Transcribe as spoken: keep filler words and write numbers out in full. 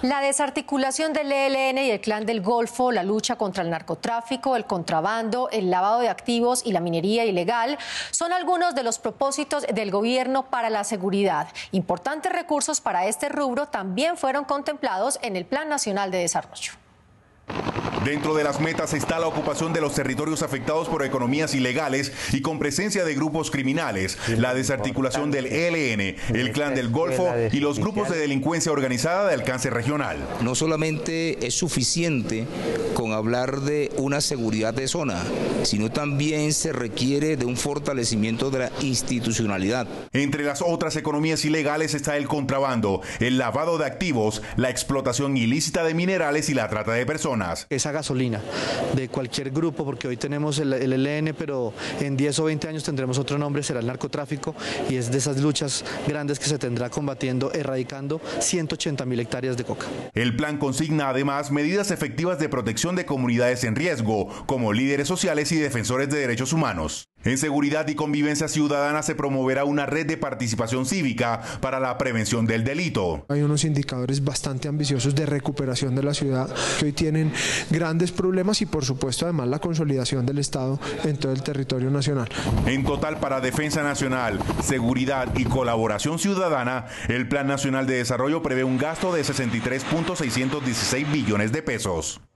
La desarticulación del E L N y el Clan del Golfo, la lucha contra el narcotráfico, el contrabando, el lavado de activos y la minería ilegal son algunos de los propósitos del gobierno para la seguridad. Importantes recursos para este rubro también fueron contemplados en el Plan Nacional de Desarrollo. Dentro de las metas está la ocupación de los territorios afectados por economías ilegales y con presencia de grupos criminales, la desarticulación del E L N, el Clan del Golfo y los grupos de delincuencia organizada de alcance regional. No solamente es suficiente con hablar de una seguridad de zona, sino también se requiere de un fortalecimiento de la institucionalidad. Entre las otras economías ilegales está el contrabando, el lavado de activos, la explotación ilícita de minerales y la trata de personas. Esa gasolina de cualquier grupo, porque hoy tenemos el, el E L N, pero en diez o veinte años tendremos otro nombre, será el narcotráfico, y es de esas luchas grandes que se tendrá combatiendo, erradicando ciento ochenta mil hectáreas de coca. El plan consigna además medidas efectivas de protección de comunidades en riesgo, como líderes sociales y defensores de derechos humanos. En seguridad y convivencia ciudadana se promoverá una red de participación cívica para la prevención del delito. Hay unos indicadores bastante ambiciosos de recuperación de la ciudad que hoy tienen grandes problemas y por supuesto además la consolidación del Estado en todo el territorio nacional. En total, para Defensa Nacional, Seguridad y Colaboración Ciudadana, el Plan Nacional de Desarrollo prevé un gasto de sesenta y tres punto seiscientos dieciséis billones de pesos.